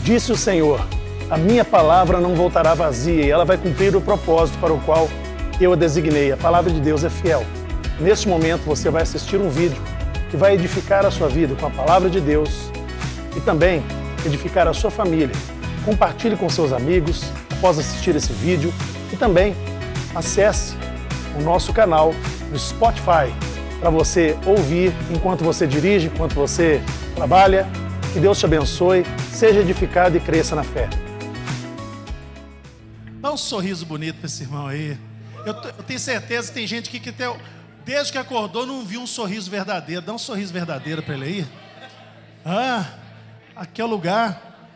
Disse o Senhor: a minha palavra não voltará vazia e ela vai cumprir o propósito para o qual eu a designei. A palavra de Deus é fiel. Neste momento você vai assistir um vídeo que vai edificar a sua vida com a palavra de Deus e também edificar a sua família. Compartilhe com seus amigos após assistir esse vídeo e também acesse o nosso canal no Spotify para você ouvir enquanto você dirige, enquanto você trabalha. Que Deus te abençoe, seja edificado e cresça na fé. Dá um sorriso bonito para esse irmão aí. Eu tenho certeza que tem gente aqui que desde que acordou não viu um sorriso verdadeiro. Dá um sorriso verdadeiro para ele aí. Aqui é o lugar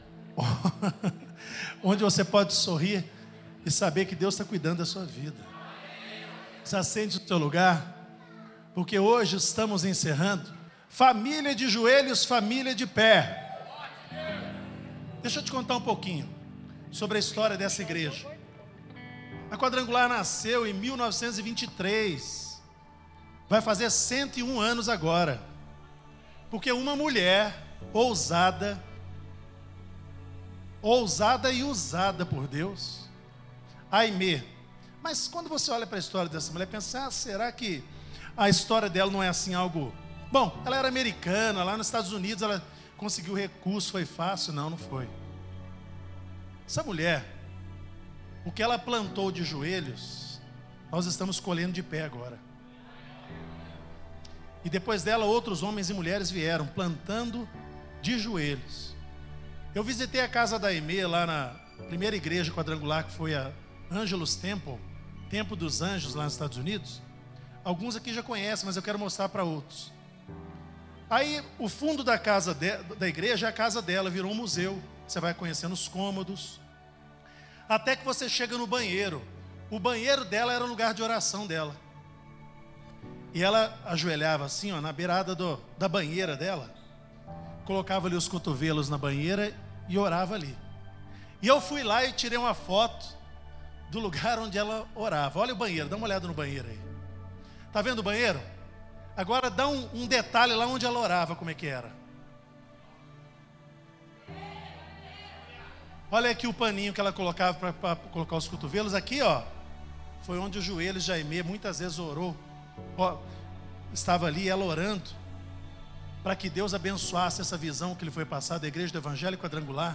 onde você pode sorrir e saber que Deus está cuidando da sua vida. Se assente no seu lugar, porque hoje estamos encerrando família de joelhos, família de pé. Deixa eu te contar um pouquinho sobre a história dessa igreja. A Quadrangular nasceu em 1923. Vai fazer 101 anos agora. Porque uma mulher ousada e usada por Deus, Aimee. Mas quando você olha para a história dessa mulher, pensa, será que a história dela não é assim algo... Bom, ela era americana, lá nos Estados Unidos ela conseguiu recurso, foi fácil? Não, não foi. Essa mulher, o que ela plantou de joelhos, nós estamos colhendo de pé agora. E depois dela, outros homens e mulheres vieram, plantando de joelhos. Eu visitei a casa da Aimee, lá na primeira igreja quadrangular, que foi a Angelus Temple, Templo dos Anjos, lá nos Estados Unidos. Alguns aqui já conhecem, mas eu quero mostrar para outros. Aí, o fundo da casa da igreja é a casa dela, virou um museu. Você vai conhecendo os cômodos. Até que você chega no banheiro. O banheiro dela era o lugar de oração dela. E ela ajoelhava assim, na beirada da banheira dela. Colocava ali os cotovelos na banheira e orava ali. E eu fui lá e tirei uma foto do lugar onde ela orava. Olha o banheiro, dá uma olhada no banheiro aí. Tá vendo o banheiro? Agora dá um detalhe lá onde ela orava, como é que era. Olha aqui o paninho que ela colocava para colocar os cotovelos. Aqui, foi onde os joelhos de Aimee muitas vezes orou. Estava ali ela orando para que Deus abençoasse essa visão que lhe foi passada da igreja do Evangelho Quadrangular.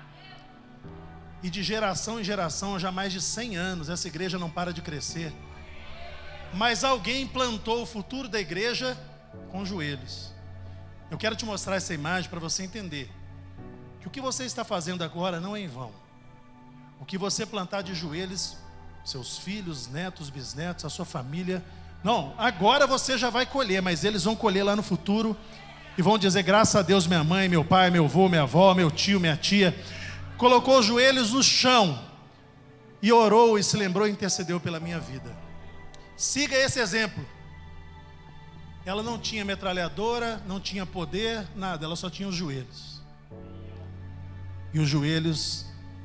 E de geração em geração, já há mais de 100 anos, essa igreja não para de crescer. Mas alguém plantou o futuro da igreja com joelhos. Eu quero te mostrar essa imagem para você entender que o que você está fazendo agora não é em vão. O que você plantar de joelhos, seus filhos, netos, bisnetos, a sua família, não, agora você já vai colher, mas eles vão colher lá no futuro e vão dizer, graças a Deus, minha mãe, meu pai, meu avô, minha avó, meu tio, minha tia, colocou os joelhos no chão e orou e se lembrou e intercedeu pela minha vida. Siga esse exemplo. Ela não tinha metralhadora, não tinha poder, nada, ela só tinha os joelhos. E os joelhos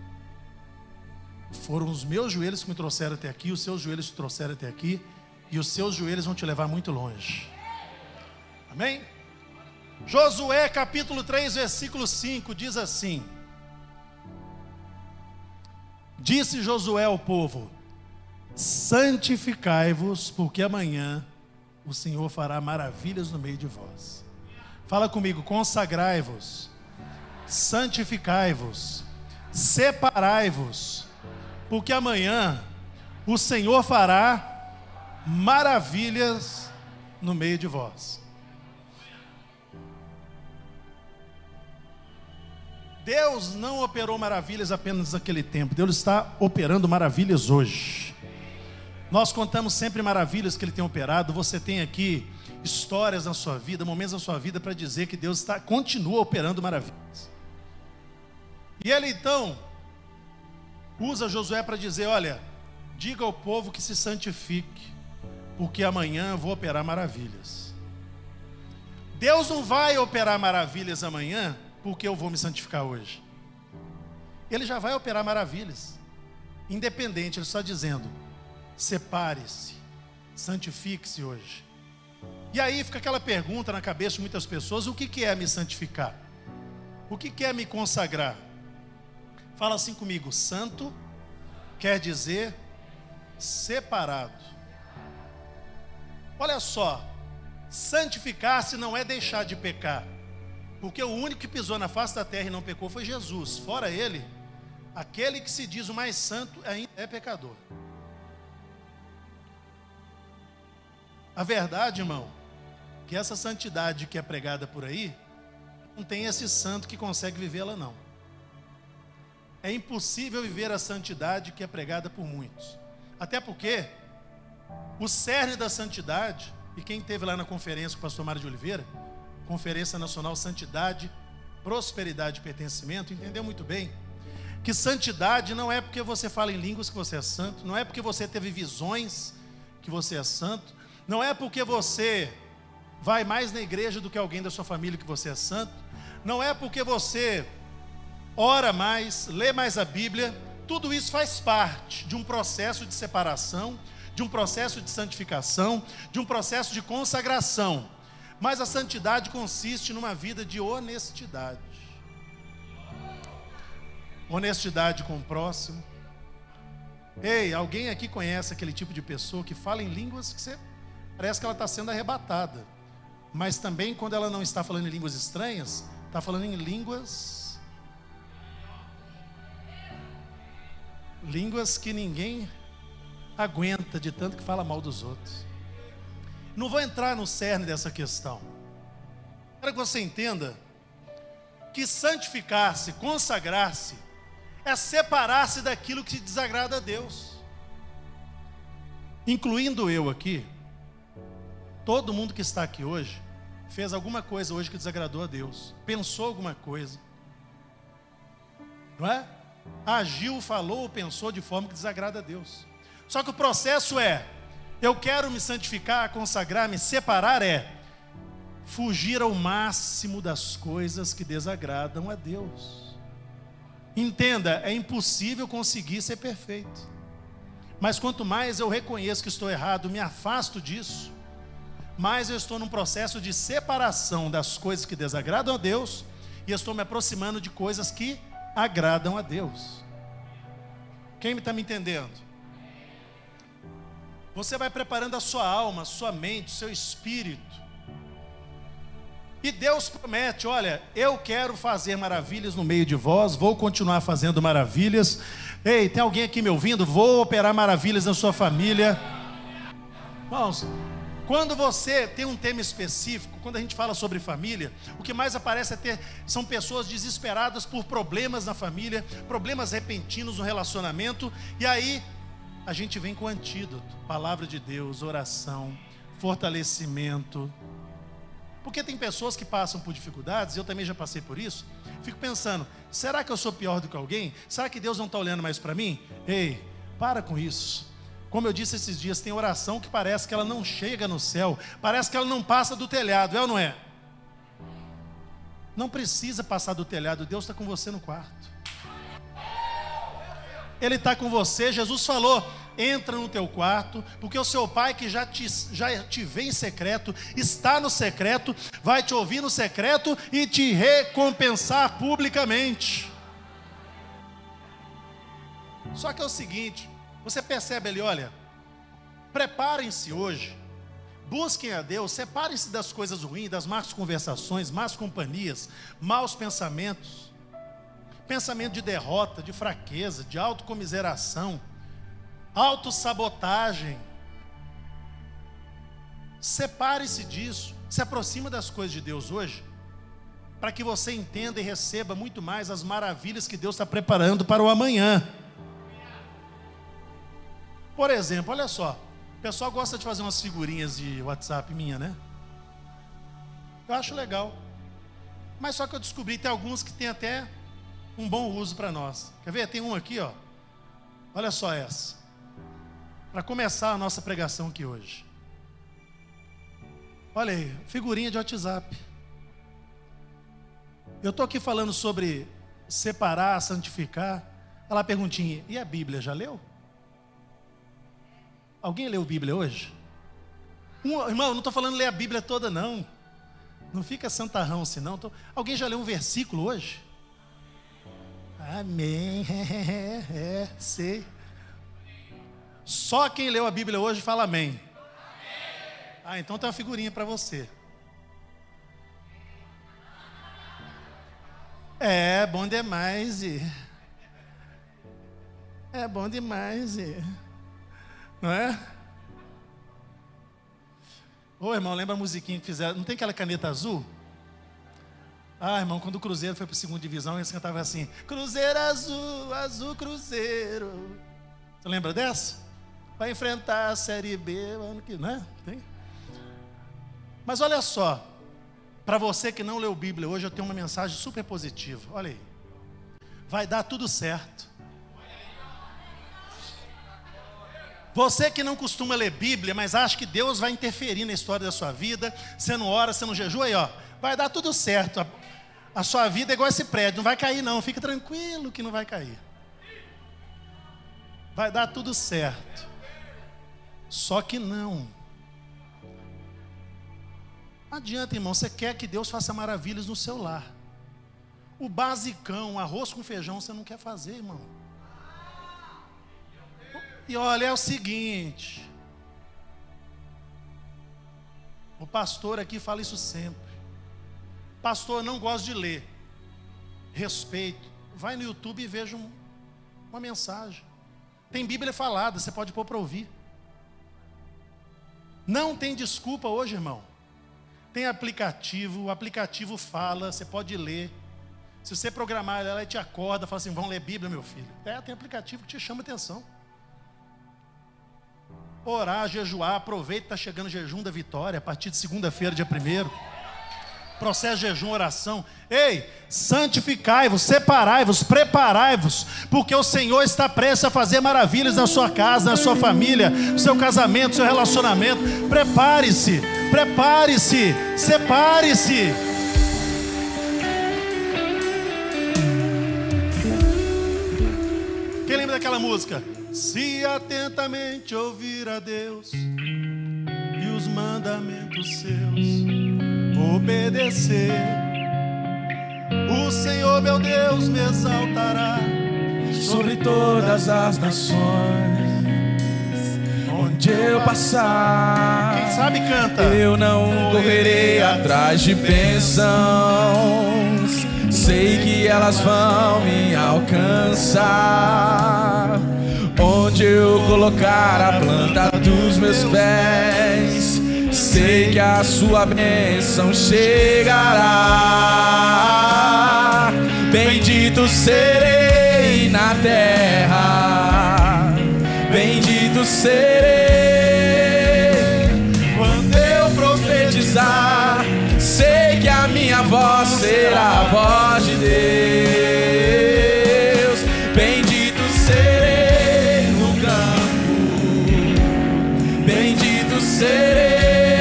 foram os meus joelhos que me trouxeram até aqui, os seus joelhos te trouxeram até aqui, e os seus joelhos vão te levar muito longe. Amém? Josué capítulo 3, versículo 5, diz assim: disse Josué ao povo: santificai-vos, porque amanhã o Senhor fará maravilhas no meio de vós. Fala comigo, consagrai-vos, santificai-vos, separai-vos, porque amanhã o Senhor fará maravilhas no meio de vós. Deus não operou maravilhas apenas naquele tempo, Deus está operando maravilhas hoje. Nós contamos sempre maravilhas que Ele tem operado. Você tem aqui histórias na sua vida, momentos na sua vida para dizer que Deus continua operando maravilhas. E Ele então usa Josué para dizer, olha, diga ao povo que se santifique, porque amanhã eu vou operar maravilhas. Deus não vai operar maravilhas amanhã porque eu vou me santificar hoje. Ele já vai operar maravilhas, independente. Ele está dizendo, separe-se, santifique-se hoje. E aí fica aquela pergunta na cabeça de muitas pessoas, o que é me santificar? O que é me consagrar? Fala assim comigo: santo quer dizer separado. Olha só, santificar-se não é deixar de pecar, porque o único que pisou na face da terra e não pecou foi Jesus. Fora ele, aquele que se diz o mais santo ainda é pecador. A verdade, irmão, que essa santidade que é pregada por aí, não tem esse santo que consegue vivê-la, não. É impossível viver a santidade que é pregada por muitos. Até porque o cerne da santidade, e quem esteve lá na conferência com o pastor Mário de Oliveira, Conferência Nacional Santidade, Prosperidade e Pertencimento, entendeu muito bem que santidade não é porque você fala em línguas que você é santo, não é porque você teve visões que você é santo, não é porque você vai mais na igreja do que alguém da sua família que você é santo, não é porque você ora mais, lê mais a Bíblia. Tudo isso faz parte de um processo de separação, de um processo de santificação, de um processo de consagração. Mas a santidade consiste numa vida de honestidade. Honestidade com o próximo. Ei, alguém aqui conhece aquele tipo de pessoa que fala em línguas que parece que ela está sendo arrebatada, mas também quando ela não está falando em línguas estranhas, está falando em línguas que ninguém aguenta de tanto que fala mal dos outros. Não vou entrar no cerne dessa questão. Quero que você entenda que santificar-se, consagrar-se, é separar-se daquilo que desagrada a Deus. Incluindo eu aqui, todo mundo que está aqui hoje, fez alguma coisa hoje que desagradou a Deus, pensou alguma coisa, não é? Agiu, falou ou pensou de forma que desagrada a Deus. Só que o processo é: eu quero me santificar, consagrar, me separar, é fugir ao máximo das coisas que desagradam a Deus. Entenda, é impossível conseguir ser perfeito, mas quanto mais eu reconheço que estou errado, me afasto disso, mais eu estou num processo de separação das coisas que desagradam a Deus, e estou me aproximando de coisas que agradam a Deus. Quem está me entendendo? Você vai preparando a sua alma, a sua mente, o seu espírito. E Deus promete: olha, eu quero fazer maravilhas no meio de vós, vou continuar fazendo maravilhas. Ei, tem alguém aqui me ouvindo? Vou operar maravilhas na sua família. Irmãos, quando você tem um tema específico, quando a gente fala sobre família, o que mais aparece são pessoas desesperadas por problemas na família, problemas repentinos no relacionamento, e aí a gente vem com o antídoto: palavra de Deus, oração, fortalecimento. Porque tem pessoas que passam por dificuldades, eu também já passei por isso, fico pensando: será que eu sou pior do que alguém? Será que Deus não está olhando mais para mim? Ei, para com isso. Como eu disse esses dias, tem oração que parece que ela não chega no céu, parece que ela não passa do telhado, é ou não é? Não precisa passar do telhado, Deus está com você no quarto. Ele está com você. Jesus falou: entra no teu quarto, porque o seu pai que já te vê em secreto, está no secreto, vai te ouvir no secreto e te recompensar publicamente. Só que é o seguinte, você percebe ali, olha, preparem-se hoje, busquem a Deus, separem-se das coisas ruins, das más conversações, más companhias, maus pensamentos, pensamento de derrota, de fraqueza, de autocomiseração, autossabotagem. Separe-se disso, se aproxima das coisas de Deus hoje, para que você entenda e receba muito mais as maravilhas que Deus está preparando para o amanhã. Por exemplo, olha só, o pessoal gosta de fazer umas figurinhas de WhatsApp minha, né? Eu acho legal, mas só que eu descobri que tem alguns que tem até um bom uso para nós. Quer ver? Tem um aqui, ó. Olha só essa, para começar a nossa pregação aqui hoje. Olha aí, figurinha de WhatsApp. Eu estou aqui falando sobre separar, santificar. Olha lá a perguntinha: e a Bíblia, já leu? Alguém leu a Bíblia hoje? Irmão, eu não estou falando ler a Bíblia toda, não. Não fica santarrão assim, não. Alguém já leu um versículo hoje? Amém. Sei. Só quem leu a Bíblia hoje fala amém. Ah, então tem uma figurinha para você. É bom demais. É bom demais. Não é? Ô, irmão, lembra a musiquinha que fizeram? Não tem aquela caneta azul? Ah, irmão, quando o Cruzeiro foi para a segunda divisão, eles cantavam assim: Cruzeiro azul, azul Cruzeiro. Você lembra dessa? Vai enfrentar a Série B ano que, né? Tem? Mas olha só, para você que não leu Bíblia hoje, eu tenho uma mensagem super positiva. Olha aí. Vai dar tudo certo. Você que não costuma ler Bíblia, mas acha que Deus vai interferir na história da sua vida, você não ora, você não jejua, aí ó, vai dar tudo certo. A sua vida é igual esse prédio, não vai cair não, fica tranquilo que não vai cair. Vai dar tudo certo. Só que não. Não adianta, irmão, você quer que Deus faça maravilhas no seu lar. O basicão, arroz com feijão, você não quer fazer, irmão. E olha, é o seguinte. O pastor aqui fala isso sempre. Pastor, não gosto de ler. Respeito. Vai no YouTube e veja uma mensagem. Tem Bíblia falada, você pode pôr para ouvir. Não tem desculpa hoje, irmão. Tem aplicativo, o aplicativo fala, você pode ler. Se você programar, ela te acorda, fala assim: vamos ler Bíblia, meu filho. Tem aplicativo que te chama atenção. Orar, jejuar, aproveita, está chegando o jejum da vitória, a partir de segunda-feira, dia 1º. Processo de jejum, oração. Ei, santificai-vos, separai-vos, preparai-vos, porque o Senhor está prestes a fazer maravilhas na sua casa, na sua família, no seu casamento, no seu relacionamento. Prepare-se, prepare-se, separe-se. Quem lembra daquela música? Se atentamente ouvir a Deus e os mandamentos seus obedecer, o Senhor meu Deus me exaltará sobre todas as nações. Onde eu passar, quem sabe canta. Eu não correrei atrás de bênçãos, sei que elas vão me alcançar. Onde eu colocar a planta dos meus pés, sei que a sua bênção chegará. Bendito serei na terra, bendito serei. Quando eu profetizar, sei que a minha voz será a voz de Deus. Bendito serei no campo, bendito serei.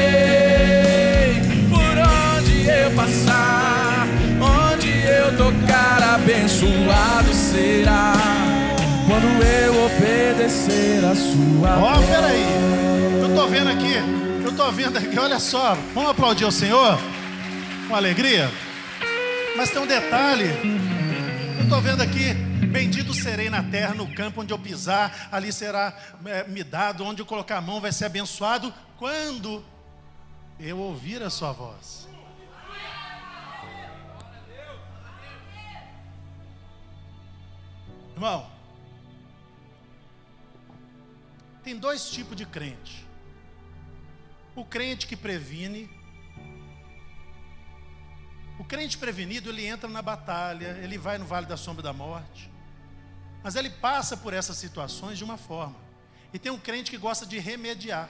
Abençoado será quando eu obedecer a sua voz. Peraí, eu tô vendo aqui, olha só. Vamos aplaudir o Senhor com alegria? Mas tem um detalhe. Eu tô vendo aqui: bendito serei na terra, no campo onde eu pisar, ali será me dado, onde eu colocar a mão vai ser abençoado, quando eu ouvir a sua voz. Irmão, tem dois tipos de crente. O crente que previne. O crente prevenido, ele entra na batalha, ele vai no vale da sombra da morte, mas ele passa por essas situações de uma forma. E tem um crente que gosta de remediar.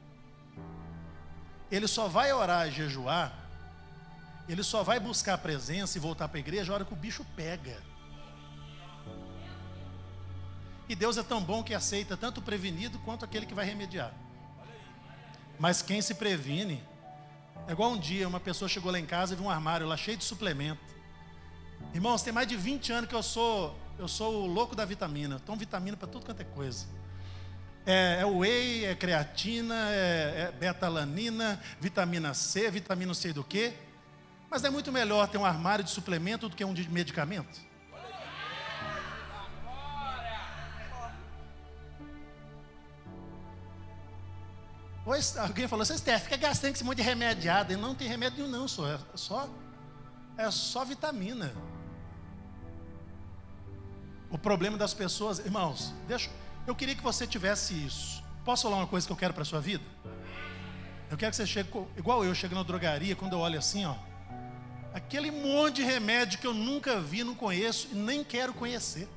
Ele só vai orar e jejuar, ele só vai buscar a presença e voltar para a igreja a hora que o bicho pega. E Deus é tão bom que aceita tanto o prevenido quanto aquele que vai remediar. Mas quem se previne, é igual um dia uma pessoa chegou lá em casa e viu um armário lá cheio de suplemento. Irmãos, tem mais de 20 anos que eu sou o louco da vitamina. Eu tomo vitamina para tudo quanto é coisa. É whey, é creatina, é beta-alanina, vitamina C, vitamina não sei do que. Mas é muito melhor ter um armário de suplemento do que um de medicamento. Alguém falou assim, Steph, fica gastando esse monte de remediado. Não tem remédio nenhum, não, é só vitamina. O problema das pessoas, irmãos, eu queria que você tivesse isso. Posso falar uma coisa que eu quero para a sua vida? Eu quero que você chegue, igual eu, chego na drogaria, quando eu olho assim, ó, aquele monte de remédio que eu nunca vi, não conheço e nem quero conhecer.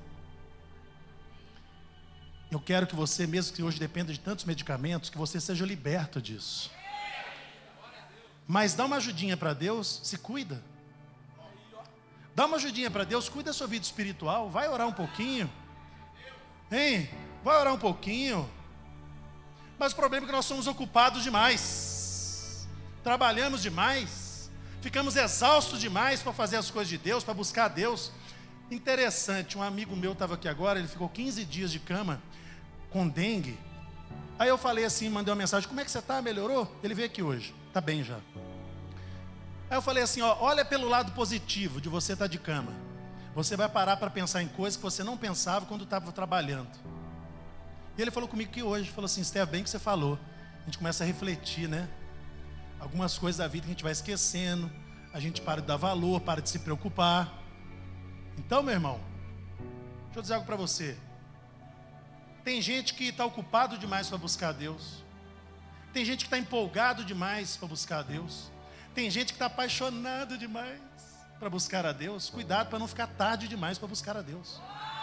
Eu quero que você, mesmo que hoje dependa de tantos medicamentos, que você seja liberto disso. Mas dá uma ajudinha para Deus, se cuida. Dá uma ajudinha para Deus, cuida da sua vida espiritual, vai orar um pouquinho. Hein? Vai orar um pouquinho. Mas o problema é que nós somos ocupados demais. Trabalhamos demais. Ficamos exaustos demais para fazer as coisas de Deus, para buscar a Deus. Interessante, um amigo meu estava aqui agora, ele ficou 15 dias de cama com dengue. Aí eu falei assim, mandei uma mensagem, como é que você está? Melhorou? Ele veio aqui hoje, está bem já. Aí eu falei assim, ó, olha pelo lado positivo de você estar de cama. Você vai parar para pensar em coisas que você não pensava quando estava trabalhando. E ele falou comigo que hoje, falou assim, Steph, bem que você falou. A gente começa a refletir, né? Algumas coisas da vida que a gente vai esquecendo, a gente para de dar valor, para de se preocupar. Então, meu irmão, deixa eu dizer algo para você. Tem gente que está ocupado demais para buscar a Deus. Tem gente que está empolgado demais para buscar a Deus. Tem gente que está apaixonado demais para buscar a Deus. Cuidado para não ficar tarde demais para buscar a Deus.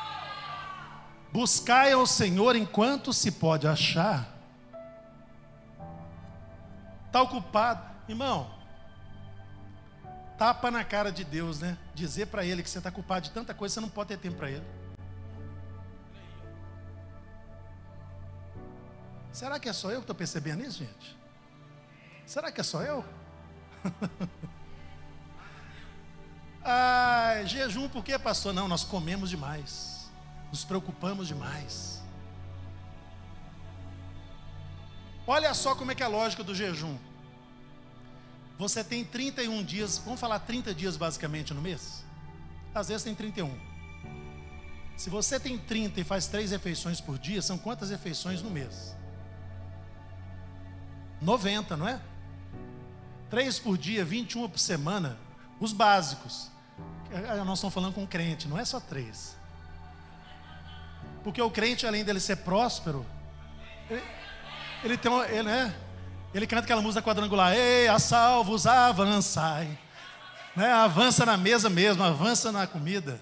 Buscai ao Senhor enquanto se pode achar. Está ocupado, irmão. Tapa na cara de Deus, né? Dizer para Ele que você está culpado de tanta coisa, você não pode ter tempo para Ele. Será que é só eu que estou percebendo isso, gente? Será que é só eu? Jejum por quê, pastor? Não, nós comemos demais. Nos preocupamos demais. Olha só como é que é a lógica do jejum. Você tem 31 dias, vamos falar 30 dias basicamente no mês? Às vezes tem 31. Se você tem 30 e faz 3 refeições por dia, são quantas refeições no mês? 90, não é? 3 por dia, 21 por semana. Os básicos. Nós estamos falando com o crente, não é só 3. Porque o crente, além dele ser próspero, ele tem uma, ele canta aquela música quadrangular, ei, a salvos, avançai, né? Avança na mesa mesmo, avança na comida.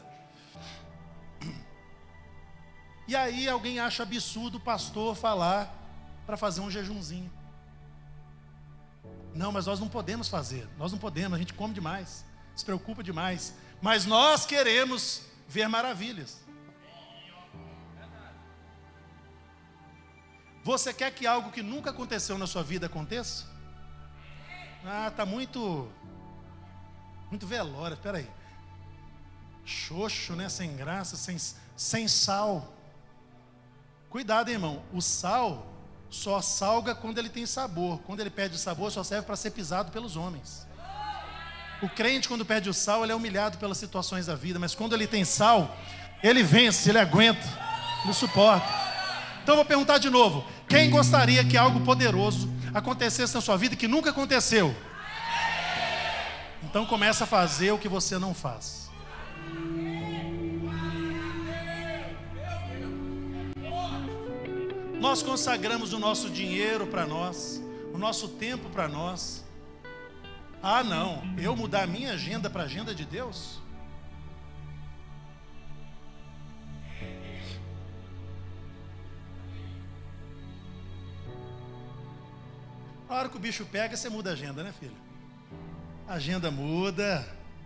E aí alguém acha absurdo o pastor falar para fazer um jejumzinho. Não, mas nós não podemos fazer, nós não podemos, a gente come demais, se preocupa demais, mas nós queremos ver maravilhas. Você quer que algo que nunca aconteceu na sua vida aconteça? Está muito velório, espera aí. Xoxo, né? Sem graça, sem sal. Cuidado, irmão. O sal só salga quando ele tem sabor. Quando ele perde o sabor, só serve para ser pisado pelos homens. O crente, quando perde o sal, ele é humilhado pelas situações da vida. Mas quando ele tem sal, ele vence, ele aguenta, ele suporta. Então eu vou perguntar de novo. Quem gostaria que algo poderoso acontecesse na sua vida que nunca aconteceu? Então começa a fazer o que você não faz. Nós consagramos o nosso dinheiro para nós, o nosso tempo para nós. Ah, não, eu mudar a minha agenda para a agenda de Deus? A hora que o bicho pega, você muda a agenda, né, filho? A agenda muda.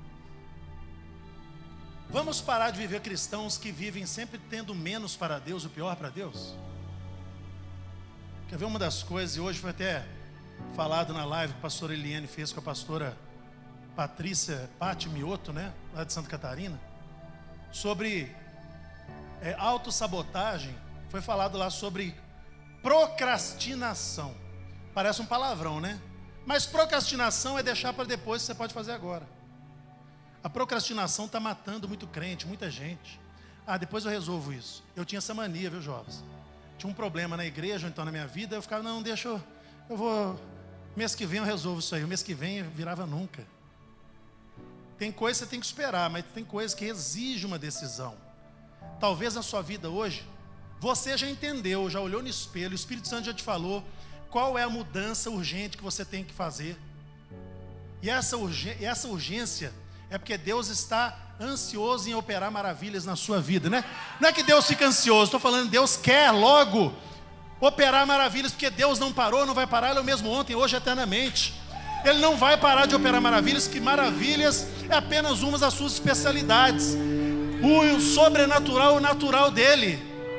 Vamos parar de viver cristãos que vivem sempre tendo menos para Deus, o pior para Deus? Quer ver uma das coisas, e hoje foi até falado na live que a pastora Eliane fez com a pastora Patrícia Pati Mioto, né, lá de Santa Catarina, sobre autossabotagem. Foi falado lá sobre procrastinação. Parece um palavrão, né? Mas procrastinação é deixar para depois, que você pode fazer agora. A procrastinação está matando muito crente, muita gente. Depois eu resolvo isso. Eu tinha essa mania, viu, jovens? Tinha um problema na igreja, ou então na minha vida, eu ficava, não, deixa eu vou, mês que vem eu resolvo isso aí. O mês que vem virava nunca. Tem coisa que você tem que esperar, mas tem coisa que exige uma decisão. Talvez na sua vida hoje, você já entendeu, já olhou no espelho, o Espírito Santo já te falou qual é a mudança urgente que você tem que fazer. E essa urgência é porque Deus está ansioso em operar maravilhas na sua vida, né? Não é que Deus fica ansioso, estou falando, Deus quer logo operar maravilhas, porque Deus não parou, não vai parar, Ele é o mesmo ontem, hoje, eternamente. Ele não vai parar de operar maravilhas, que maravilhas é apenas uma das suas especialidades. O sobrenatural, o natural dele.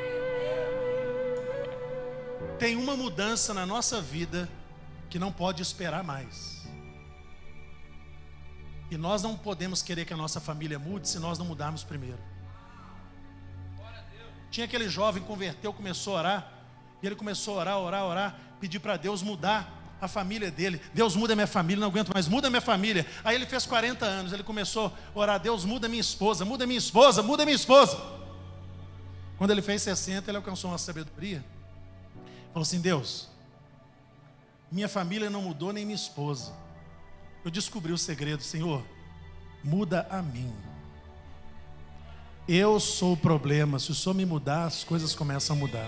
Tem uma mudança na nossa vida que não pode esperar mais. E nós não podemos querer que a nossa família mude se nós não mudarmos primeiro. Tinha aquele jovem que converteu, começou a orar. E ele começou a orar, pedir para Deus mudar a família dele. Deus, muda minha família, não aguento mais, muda minha família. Aí ele fez 40 anos, ele começou a orar, Deus, muda minha esposa, muda minha esposa, muda minha esposa. Quando ele fez 60, ele alcançou uma sabedoria. Falou assim, Deus, minha família não mudou, nem minha esposa. Eu descobri o segredo, Senhor, muda a mim. Eu sou o problema, se o Senhor me mudar, as coisas começam a mudar.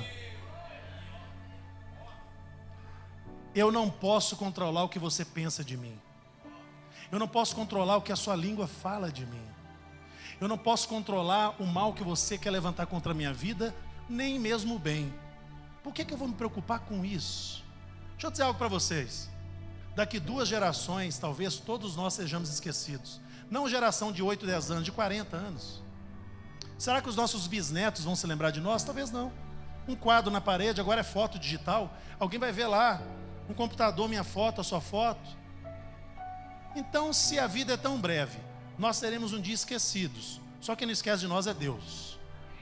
Eu não posso controlar o que você pensa de mim. Eu não posso controlar o que a sua língua fala de mim. Eu não posso controlar o mal que você quer levantar contra a minha vida, nem mesmo o bem. Por que eu vou me preocupar com isso? Deixa eu dizer algo para vocês. Daqui 2 gerações, talvez todos nós sejamos esquecidos. Não geração de 8, 10 anos, de 40 anos. Será que os nossos bisnetos vão se lembrar de nós? Talvez não. Um quadro na parede, agora é foto digital. Alguém vai ver lá, um computador, minha foto, a sua foto. Então, se a vida é tão breve, nós seremos um dia esquecidos. Só quem não esquece de nós é Deus.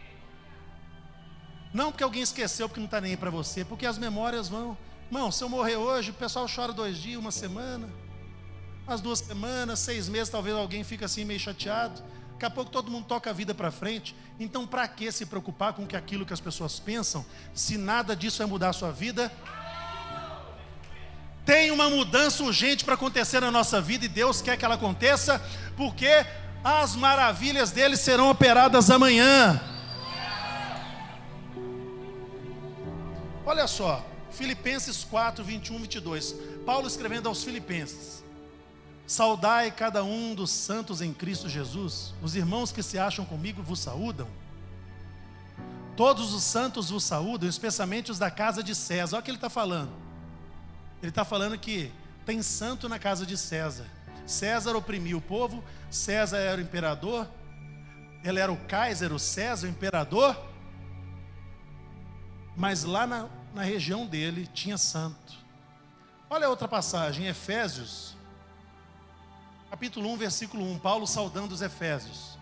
Não porque alguém esqueceu, porque não está nem aí para você, porque as memórias vão... Irmão, se eu morrer hoje, o pessoal chora 2 dias, 1 semana, as 2 semanas, 6 meses, talvez alguém fique assim meio chateado. Daqui a pouco todo mundo toca a vida para frente. Então, para que se preocupar com aquilo que as pessoas pensam, se nada disso vai mudar a sua vida? Tem uma mudança urgente para acontecer na nossa vida, e Deus quer que ela aconteça, porque as maravilhas dele serão operadas amanhã. Olha só, Filipenses 4, 21, 22. Paulo escrevendo aos Filipenses: saudai cada um dos santos em Cristo Jesus. Os irmãos que se acham comigo vos saúdam. Todos os santos vos saúdam, especialmente os da casa de César. Olha o que ele está falando. Ele está falando que tem santo na casa de César. César oprimia o povo, César era o imperador, ele era o Kaiser, o César, o imperador. Mas lá na região dele tinha santo. Olha a outra passagem, Efésios, capítulo 1, versículo 1, Paulo saudando os Efésios.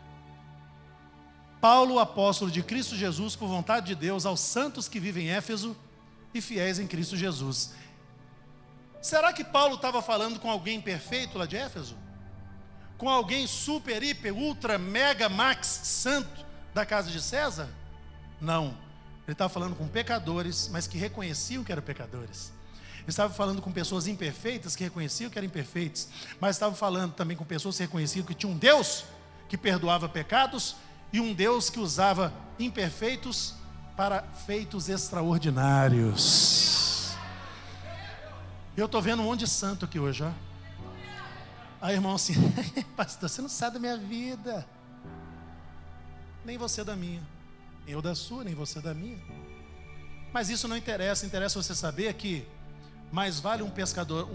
Paulo, apóstolo de Cristo Jesus, por vontade de Deus, aos santos que vivem em Éfeso e fiéis em Cristo Jesus. Será que Paulo estava falando com alguém perfeito lá de Éfeso? Com alguém super, hiper, ultra, mega, max, santo da casa de César? Não. Ele estava falando com pecadores, mas que reconheciam que eram pecadores. Ele estava falando com pessoas imperfeitas, que reconheciam que eram imperfeitos. Mas estava falando também com pessoas que reconheciam que tinha um Deus que perdoava pecados e um Deus que usava imperfeitos para feitos extraordinários. Eu estou vendo um monte de santo aqui hoje, ó. Aí, irmão, assim, pastor, você não sabe da minha vida. Nem você da minha. Nem eu da sua, nem você da minha. Mas isso não interessa. Interessa você saber que mais vale um pescador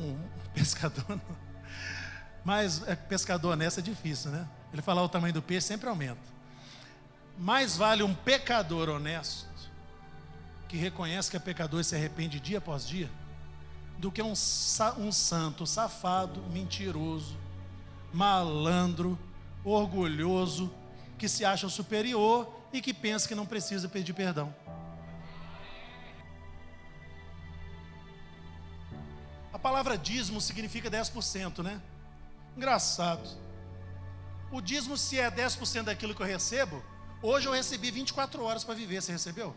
mas pescador nessa é difícil, né? Ele falar o tamanho do peixe sempre aumenta. Mais vale um pecador honesto, que reconhece que é pecador e se arrepende dia após dia, do que um santo safado, mentiroso, malandro, orgulhoso, que se acha superior e que pensa que não precisa pedir perdão. A palavra palavra dízimo significa 10%, né? Engraçado. O dízimo, se é 10% daquilo que eu recebo, hoje eu recebi 24 horas para viver. Você recebeu?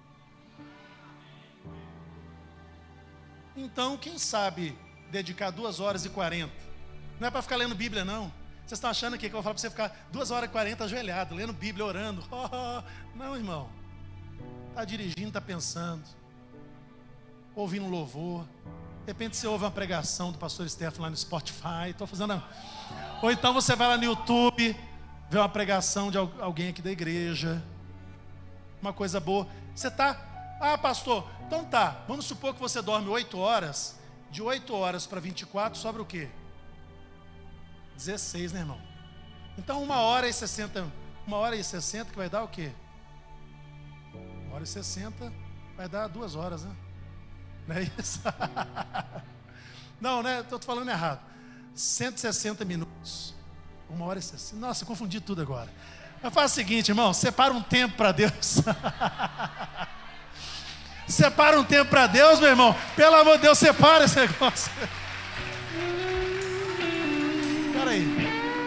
Então, quem sabe dedicar 2 horas e 40? Não é para ficar lendo Bíblia, não. Vocês estão achando aqui que eu vou falar para você ficar 2 horas e 40 ajoelhado, lendo Bíblia, orando. Não, irmão. Está dirigindo, está pensando, ouvindo um louvor. De repente você ouve uma pregação do pastor Stefano lá no Spotify. Estou fazendo. Ou então você vai lá no YouTube, vê uma pregação de alguém aqui da igreja. Uma coisa boa. Você está... pastor, então tá. Vamos supor que você dorme 8 horas. De 8 horas para 24 sobra o quê? 16, né, irmão? Então 1 hora e 60. 1 hora e 60 que vai dar o quê? 1 hora e 60 vai dar 2 horas, né? Não é isso? Não, né? Estou falando errado. 160 minutos. 1 hora e 60. Nossa, eu confundi tudo agora. Mas faz o seguinte, irmão. Separa um tempo para Deus. Separa um tempo para Deus, meu irmão. Pelo amor de Deus, separa esse negócio. Espera aí.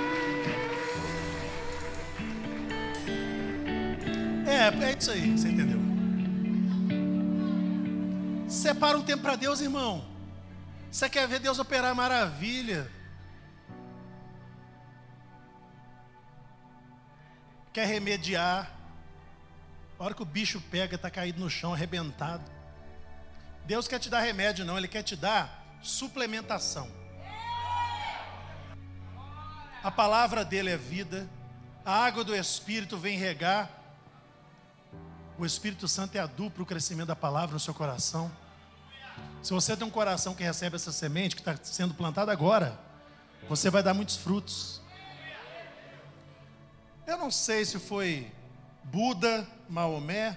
É isso aí, você entendeu? Separa um tempo para Deus, irmão. Você quer ver Deus operar maravilha? Quer remediar? A hora que o bicho pega, está caído no chão, arrebentado. Deus quer te dar remédio, não. Ele quer te dar suplementação. A palavra dele é vida. A água do Espírito vem regar. O Espírito Santo é adubo para o crescimento da palavra no seu coração. Se você tem um coração que recebe essa semente, que está sendo plantada agora, você vai dar muitos frutos. Eu não sei se foi Buda, Maomé,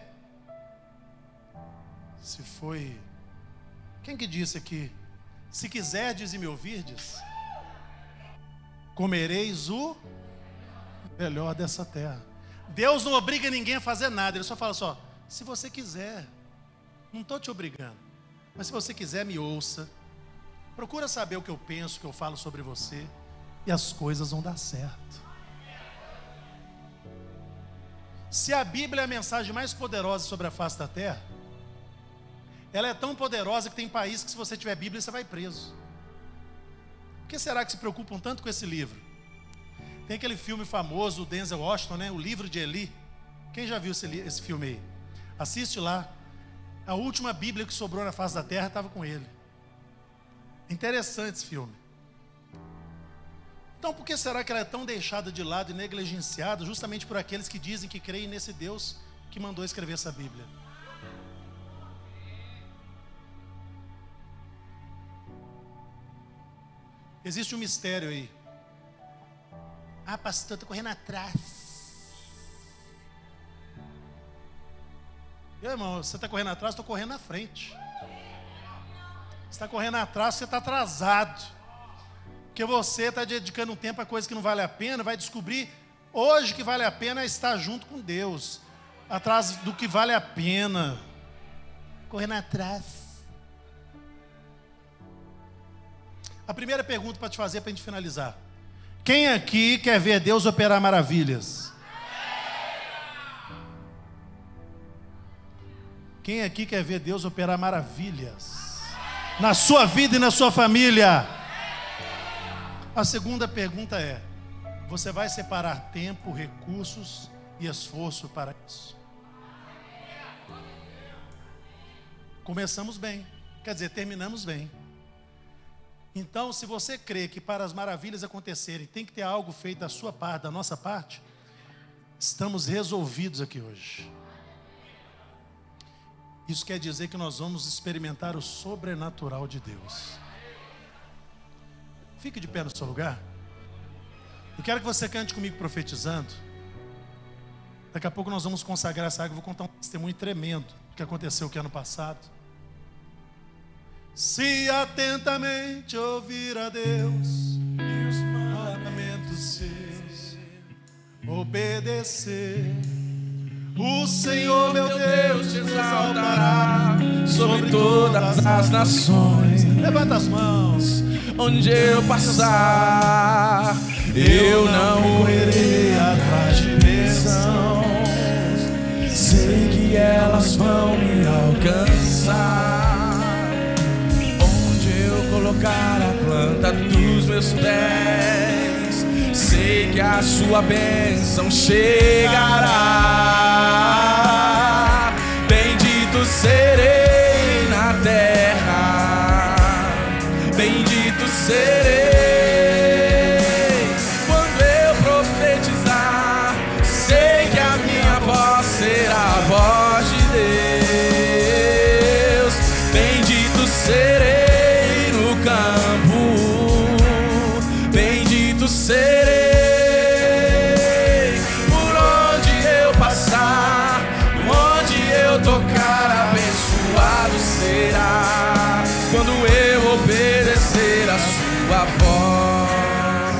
se foi... Quem que disse aqui? Se quiserdes e me ouvirdes, comereis o melhor dessa terra. Deus não obriga ninguém a fazer nada. Ele só fala só, se você quiser. Não estou te obrigando. Mas se você quiser, me ouça. Procura saber o que eu penso, o que eu falo sobre você. E as coisas vão dar certo. Se a Bíblia é a mensagem mais poderosa sobre a face da terra, ela é tão poderosa que tem países que se você tiver Bíblia, você vai preso. Por que será que se preocupam tanto com esse livro? Tem aquele filme famoso, o Denzel Washington, né? O Livro de Eli. Quem já viu esse filme aí? Assiste lá. A última Bíblia que sobrou na face da terra estava com ele. Interessante esse filme. Então, por que será que ela é tão deixada de lado e negligenciada? Justamente por aqueles que dizem que creem nesse Deus que mandou escrever essa Bíblia. Existe um mistério aí. Pastor, estou correndo atrás. Meu irmão, você está correndo atrás, estou correndo na frente. Você está correndo atrás, você está atrasado. Porque você está dedicando um tempo a coisa que não vale a pena, vai descobrir hoje que vale a pena é estar junto com Deus. Atrás do que vale a pena. Correndo atrás. A primeira pergunta para te fazer, para a gente finalizar. Quem aqui quer ver Deus operar maravilhas? Quem aqui quer ver Deus operar maravilhas? Na sua vida e na sua família? A segunda pergunta é: você vai separar tempo, recursos e esforço para isso? Começamos bem, quer dizer, terminamos bem. Então, se você crê que para as maravilhas acontecerem tem que ter algo feito da sua parte, da nossa parte, estamos resolvidos aqui hoje. Isso quer dizer que nós vamos experimentar o sobrenatural de Deus. Fique de pé no seu lugar. Eu quero que você cante comigo profetizando. Daqui a pouco nós vamos consagrar essa água. Eu vou contar um testemunho tremendo do que aconteceu aqui ano passado. Se atentamente ouvir a Deus e os mandamentos seus, obedecer, O Senhor, meu Deus, te exaltará sobre todas as nações. Levanta as mãos. Onde eu passar, eu não correrei atrás de bênçãos. Sei que elas vão me alcançar. Onde eu colocar a planta dos meus pés, sei que a sua bênção chegará. Bendito serei na terra, bendito serei quando eu profetizar. Sei que a minha voz será a voz de Deus. Bendito serei no campo, bendito serei por onde eu passar, onde eu tocar, abençoado será quando eu obedecer a sua voz.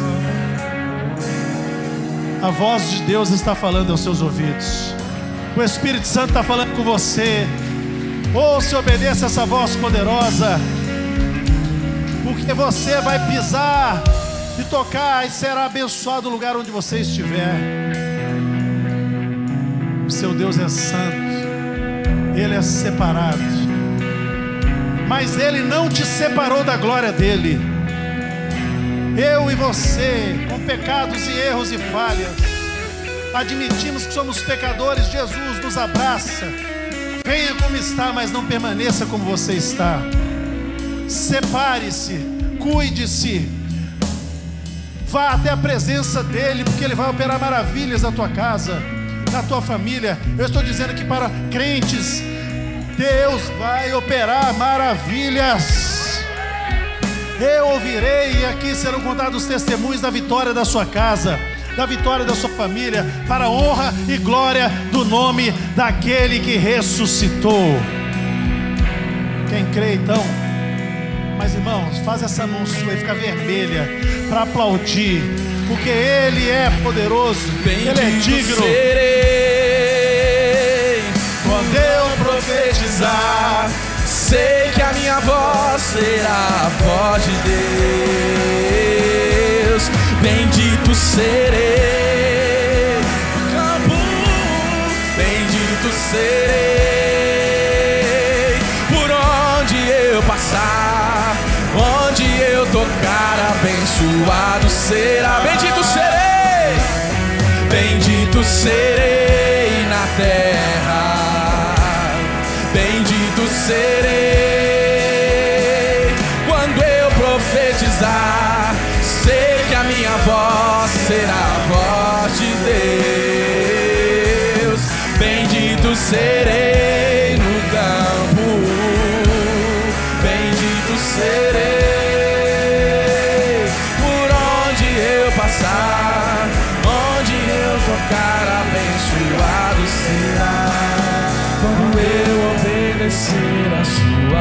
A voz de Deus está falando aos seus ouvidos. O Espírito Santo está falando com você. Ouça e obedeça essa voz poderosa, porque você vai pisar e tocar e será abençoado o lugar onde você estiver. O seu Deus é santo, Ele é separado, mas Ele não te separou da glória dEle. Eu e você, com pecados e erros e falhas, admitimos que somos pecadores. Jesus nos abraça. Venha como está, mas não permaneça como você está. Separe-se, cuide-se, vá até a presença dEle, porque Ele vai operar maravilhas na tua casa, na tua família. Eu estou dizendo que para crentes, Deus vai operar maravilhas. Eu ouvirei, e aqui serão contados os testemunhos da vitória da sua casa, da vitória da sua família, para a honra e glória do nome daquele que ressuscitou. Quem crê então? Mas irmãos, faz essa mão sua e fica vermelha para aplaudir, porque Ele é poderoso, Ele é digno. Serei quando eu profetizar, sei que a minha voz será a voz de Deus. Bendito serei no campo, bendito serei por onde eu passar, onde eu tocar, abençoado será. Bendito serei, bendito serei na terra, bendito serei quando eu profetizar. Sei que a minha voz será a voz de Deus. Bendito serei no campo, bendito serei por onde eu passar, onde eu tocar, abençoado será quando eu obedecer a sua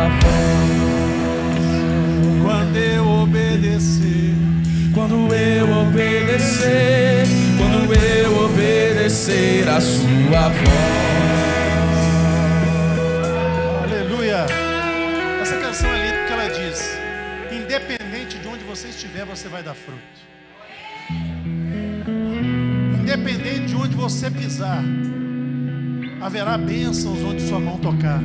voz. Quando eu obedecer, quando eu obedecer, quando eu obedecer a sua voz. Aleluia. Essa canção é linda porque ela diz: independente de onde você estiver, você vai dar fruto. Independente de onde você pisar, haverá bênçãos onde sua mão tocar.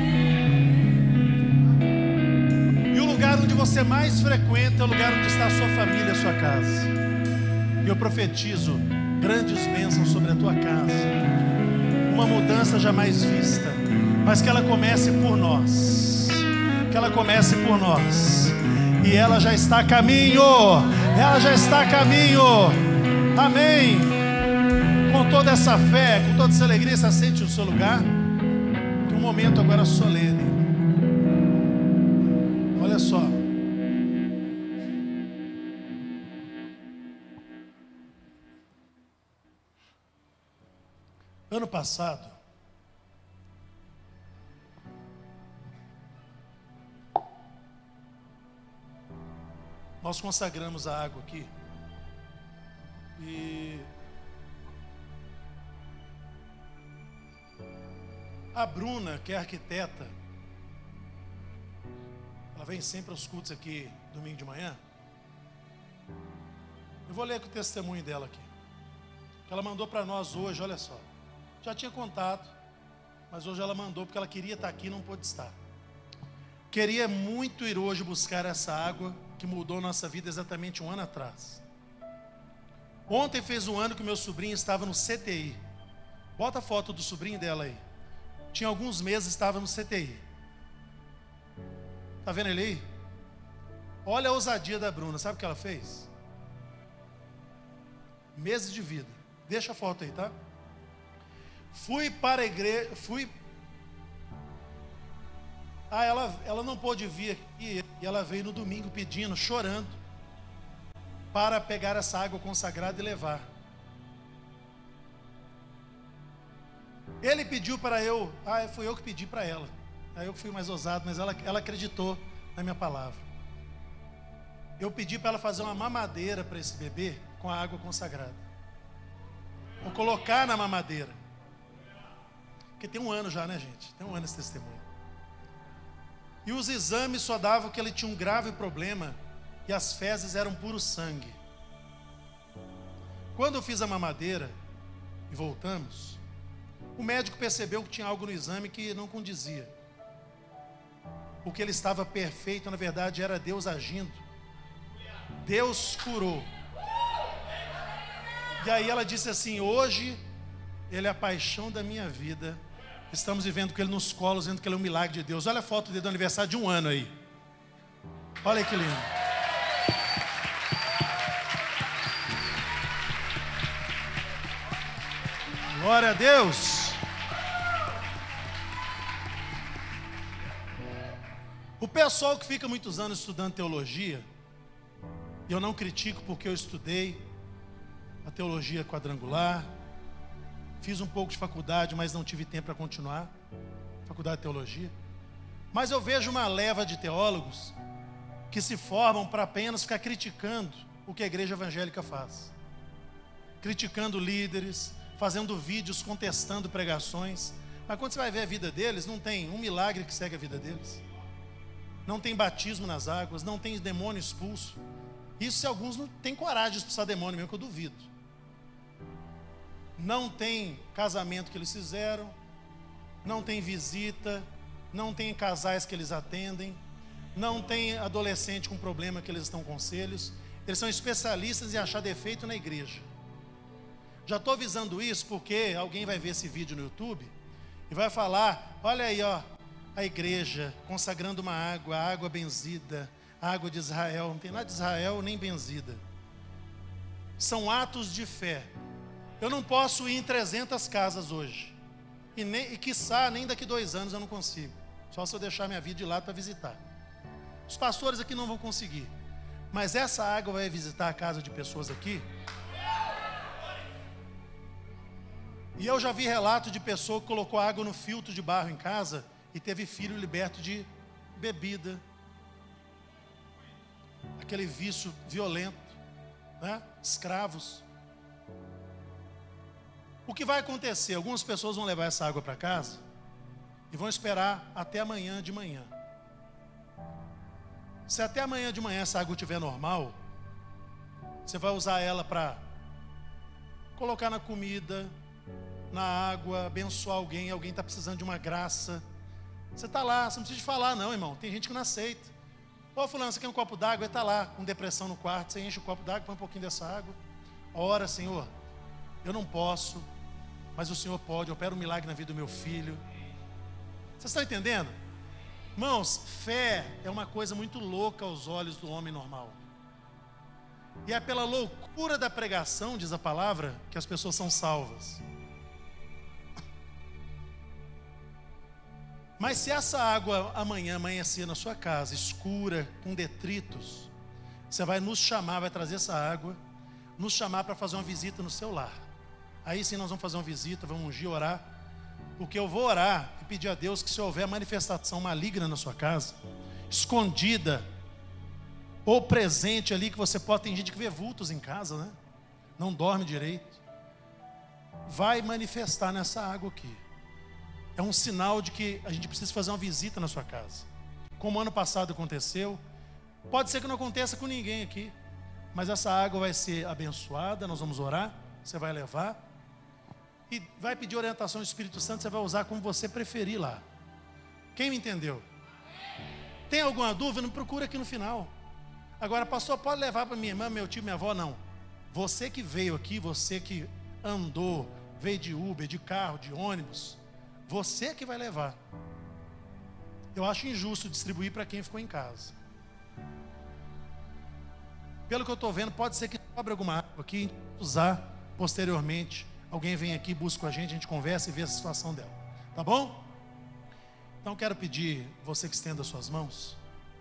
E o lugar onde você mais frequenta é o lugar onde está a sua família, a sua casa. E eu profetizo grandes bênçãos sobre a tua casa, uma mudança jamais vista, mas que ela comece por nós, que ela comece por nós, e ela já está a caminho, ela já está a caminho. Amém. Com toda essa fé, com toda essa alegria, se assente no seu lugar, que um momento agora solene. Olha só. Ano passado, nós consagramos a água aqui. E A Bruna, que é arquiteta, ela vem sempre aos cultos aqui, domingo de manhã. Eu vou ler o testemunho dela aqui. Que ela mandou para nós hoje, olha só. Já tinha contado, mas hoje ela mandou porque ela queria estar aqui e não pôde estar. Queria muito ir hoje buscar essa água que mudou nossa vida exatamente 1 ano atrás. Ontem fez 1 ano que meu sobrinho estava no CTI. Bota a foto do sobrinho dela aí. Tinha alguns meses, estava no CTI. Tá vendo ele aí? Olha a ousadia da Bruna. Sabe o que ela fez? Meses de vida. Deixa a foto aí, tá? Fui para a igreja. Ela não pôde vir aqui. E ela veio no domingo pedindo, chorando, para pegar essa água consagrada e levar. Ele pediu para eu, fui eu que pedi para ela. Aí eu fui mais ousado, mas ela acreditou na minha palavra. Eu pedi para ela fazer uma mamadeira para esse bebê com a água consagrada. Vou colocar na mamadeira. Porque tem 1 ano já, né, gente? Tem 1 ano esse testemunho. E os exames só davam que ele tinha um grave problema e as fezes eram puro sangue. Quando eu fiz a mamadeira e voltamos, o médico percebeu que tinha algo no exame que não condizia. O que ele estava perfeito, na verdade, era Deus agindo. Deus curou. E aí ela disse assim: hoje ele é a paixão da minha vida. Estamos vivendo com ele nos colos, vendo que ele é um milagre de Deus. Olha a foto dele do aniversário de 1 ano aí. Olha que lindo. Glória a Deus. O pessoal que fica muitos anos estudando teologia, e eu não critico porque eu estudei a teologia quadrangular, fiz um pouco de faculdade, mas não tive tempo para continuar, faculdade de teologia. Mas eu vejo uma leva de teólogos que se formam para apenas ficar criticando o que a igreja evangélica faz. Criticando líderes, fazendo vídeos contestando pregações. Mas quando você vai ver a vida deles, não tem um milagre que segue a vida deles. Não tem batismo nas águas, não tem demônio expulso. Isso se alguns não têm coragem de expulsar demônio mesmo, que eu duvido. Não tem casamento que eles fizeram, não tem visita, não tem casais que eles atendem, não tem adolescente com problema que eles dão conselhos. Eles são especialistas em achar defeito na igreja. Já estou avisando isso porque alguém vai ver esse vídeo no YouTube e vai falar: olha aí, ó, a igreja consagrando uma água, a água benzida, a água de Israel. Não tem nada de Israel nem benzida. São atos de fé. Eu não posso ir em 300 casas hoje. E quiçá, nem daqui 2 anos eu não consigo. Só se eu deixar minha vida de lado para visitar. Os pastores aqui não vão conseguir. Mas essa água vai visitar a casa de pessoas aqui. E eu já vi relato de pessoa que colocou água no filtro de barro em casa e teve filho liberto de bebida. Aquele vício violento, né? Escravos. O que vai acontecer? Algumas pessoas vão levar essa água para casa e vão esperar até amanhã de manhã. Se até amanhã de manhã essa água estiver normal, você vai usar ela para colocar na comida, na água, abençoar alguém está precisando de uma graça. Você está lá, você não precisa de falar não, irmão. Tem gente que não aceita. Ô fulano, você quer um copo d'água? Ele está lá com depressão no quarto. Você enche o copo d'água, põe um pouquinho dessa água. Ora, Senhor, eu não posso, mas o Senhor pode. Opera um milagre na vida do meu filho. Vocês estão entendendo? Irmãos, fé é uma coisa muito louca aos olhos do homem normal. E é pela loucura da pregação, diz a palavra, que as pessoas são salvas. Mas se essa água amanhã amanhecer na sua casa, escura, com detritos, você vai nos chamar, vai trazer essa água, nos chamar para fazer uma visita no seu lar. Aí sim nós vamos fazer uma visita, vamos ungir, orar. Porque eu vou orar e pedir a Deus que se houver manifestação maligna na sua casa, escondida, ou presente ali, que você pode, tem gente que vê vultos em casa, né? Não dorme direito. Vai manifestar nessa água aqui. é um sinal de que a gente precisa fazer uma visita na sua casa. Como ano passado aconteceu, pode ser que não aconteça com ninguém aqui, mas essa água vai ser abençoada, nós vamos orar, você vai levar e vai pedir orientação do Espírito Santo, você vai usar como você preferir lá. Quem me entendeu? Tem alguma dúvida? Não procura aqui no final. Agora, pastor, pode levar para minha irmã, meu tio, minha avó? Não. Você que veio aqui, você que andou, veio de Uber, de carro, de ônibus, você que vai levar. Eu acho injusto distribuir para quem ficou em casa. Pelo que eu estou vendo, pode ser que sobre alguma água aqui, usar posteriormente. Alguém vem aqui, busca a gente conversa e vê a situação dela. Tá bom? Então quero pedir, você que estenda suas mãos.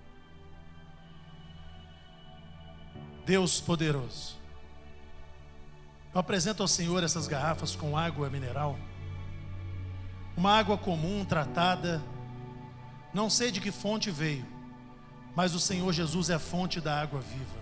Deus poderoso, eu apresento ao Senhor essas garrafas com água mineral. Uma água comum, tratada. Não sei de que fonte veio, mas o Senhor Jesus é a fonte da água viva.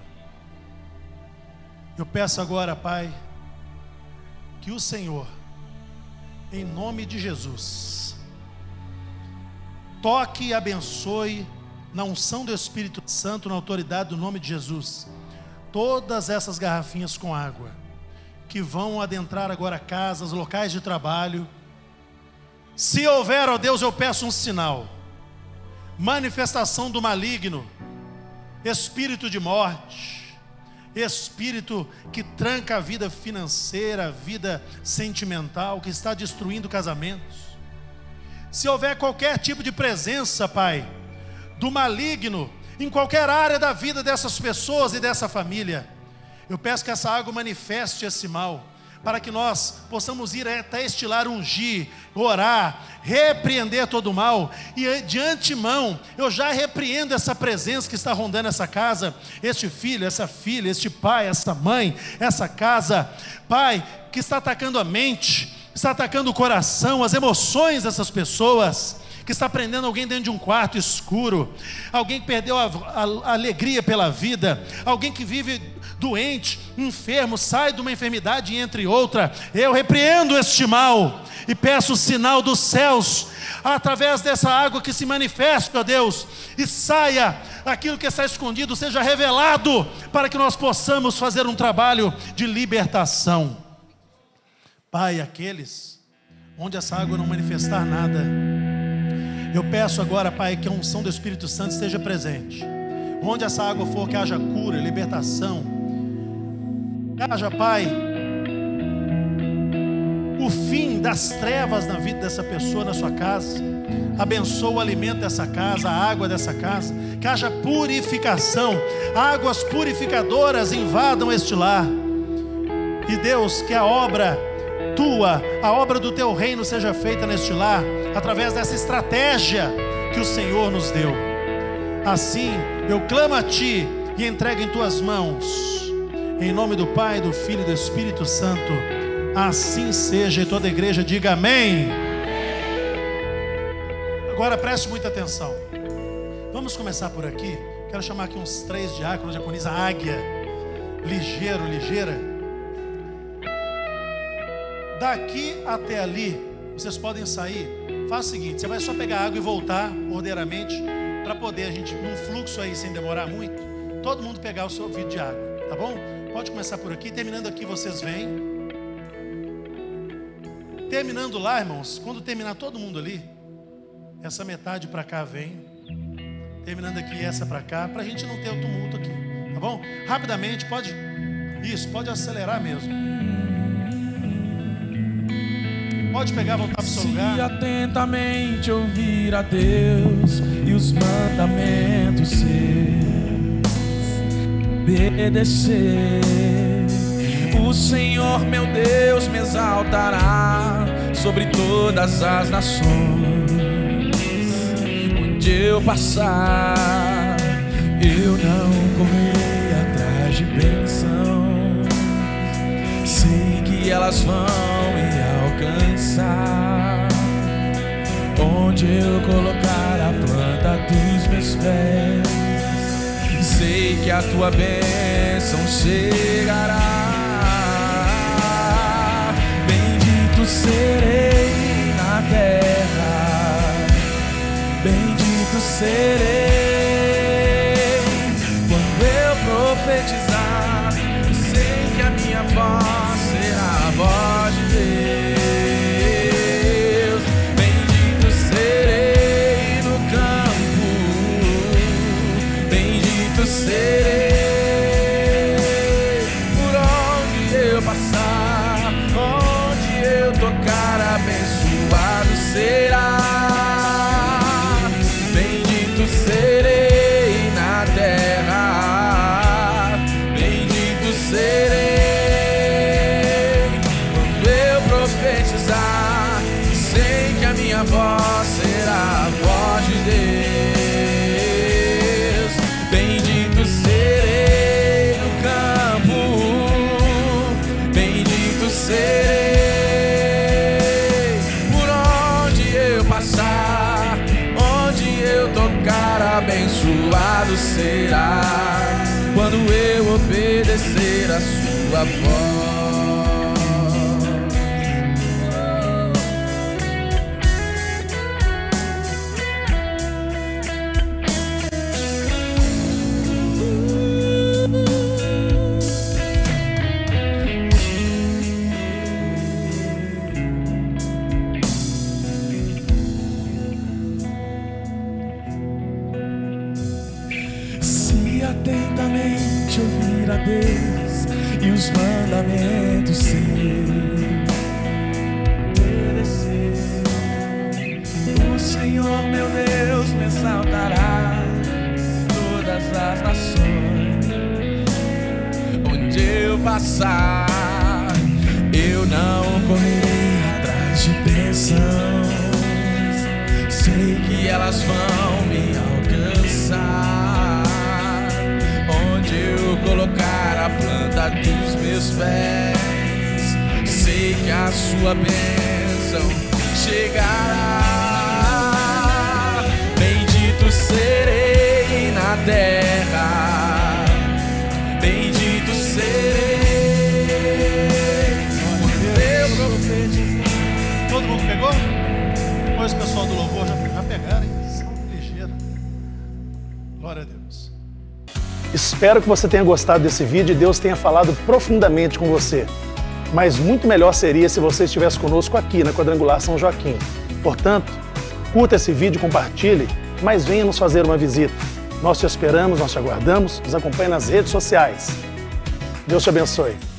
Eu peço agora, Pai, que o Senhor, em nome de Jesus, toque e abençoe na unção do Espírito Santo, na autoridade do nome de Jesus, todas essas garrafinhas com água, que vão adentrar agora casas, locais de trabalho. Se houver, ó Deus, eu peço um sinal, manifestação do maligno, espírito de morte, espírito que tranca a vida financeira, a vida sentimental, que está destruindo casamentos. Se houver qualquer tipo de presença, Pai, do maligno, em qualquer área da vida dessas pessoas e dessa família, eu peço que essa água manifeste esse mal, para que nós possamos ir até este lar, ungir, orar, repreender todo o mal. E de antemão, eu já repreendo essa presença que está rondando essa casa, este filho, essa filha, este pai, essa mãe, essa casa, Pai, que está atacando a mente, está atacando o coração, as emoções dessas pessoas, que está prendendo alguém dentro de um quarto escuro, alguém que perdeu a alegria pela vida, alguém que vive doente, enfermo, sai de uma enfermidade e entre outra. Eu repreendo este mal e peço o sinal dos céus, através dessa água que se manifesta, ó Deus, e saia aquilo que está escondido, seja revelado, para que nós possamos fazer um trabalho de libertação. Pai, aqueles onde essa água não manifestar nada, eu peço agora, Pai, que a unção do Espírito Santo esteja presente. Onde essa água for, que haja cura, libertação, que haja, Pai, o fim das trevas na vida dessa pessoa, na sua casa. Abençoa o alimento dessa casa, a água dessa casa, que haja purificação, águas purificadoras invadam este lar. E Deus, que a obra tua, a obra do teu reino seja feita neste lar, através dessa estratégia que o Senhor nos deu. Assim, eu clamo a Ti e entrego em Tuas mãos, em nome do Pai, do Filho e do Espírito Santo. Assim seja, e toda a igreja diga amém. Agora preste muita atenção. Vamos começar por aqui. Quero chamar aqui uns 3 diáconos, diaconisa Águia, ligeiro, ligeira. Daqui até ali, vocês podem sair. Faz o seguinte, você vai só pegar água e voltar ordeiramente, para poder a gente, num fluxo aí, sem demorar muito, todo mundo pegar o seu vidro de água, tá bom? Pode começar por aqui, terminando aqui vocês vêm. Terminando lá, irmãos, quando terminar todo mundo ali, essa metade para cá vem. Terminando aqui, essa para cá, para a gente não ter o tumulto aqui, tá bom? Rapidamente, pode, isso, pode acelerar mesmo. Pode pegar, voltar para o seu lugar. Se atentamente ouvir a Deus e os mandamentos seus, obedecer, o Senhor meu Deus me exaltará sobre todas as nações. Onde eu passar, eu não correrei atrás de bênção, sei que elas vão me alcançar. Onde eu colocar a planta dos meus pés, sei que a tua bênção chegará. Bendito serei na terra será, bendito serei na terra, bendito serei quando eu profetizar. Sei que a minha voz será a voz de Deus. Bendito serei no campo, bendito serei por onde eu passar, onde eu tocar, abençoado será quando eu obedecer a sua voz. Atentamente ouvir a Deus e os mandamentos seus, obedecer. O Senhor meu Deus me exaltará todas as nações. Onde eu passar, eu não correrei atrás de bênçãos. Sei que elas vão me alcançar. Eu colocar a planta dos meus pés, sei que a sua bênção chegará. Bendito serei na terra, bendito serei quando eu profetizar. Todo mundo pegou? Depois o pessoal do louvor já pegaram, hein? São ligeiros. Glória a Deus. Espero que você tenha gostado desse vídeo e Deus tenha falado profundamente com você. Mas muito melhor seria se você estivesse conosco aqui na Quadrangular São Joaquim. Portanto, curta esse vídeo, compartilhe, mas venha nos fazer uma visita. Nós te esperamos, nós te aguardamos, nos acompanhe nas redes sociais. Deus te abençoe.